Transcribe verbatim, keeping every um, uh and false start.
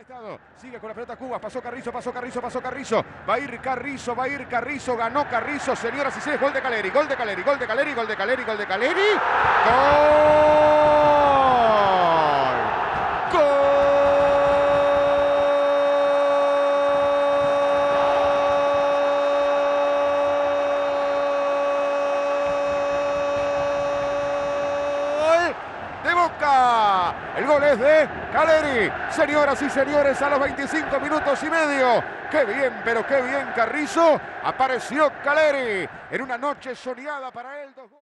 Estado. Sigue con la pelota Cubas, pasó Carrizo, pasó Carrizo, pasó Carrizo, va a ir Carrizo, va a ir Carrizo, ganó Carrizo, señoras y señores, gol de Caleri, gol de Caleri, gol de Caleri, gol de Caleri, gol de Caleri, gol, gol. De Boca, el gol es de Caleri, señoras y señores, a los veinticinco minutos y medio, qué bien, pero qué bien Carrizo, apareció Caleri en una noche soñada para él.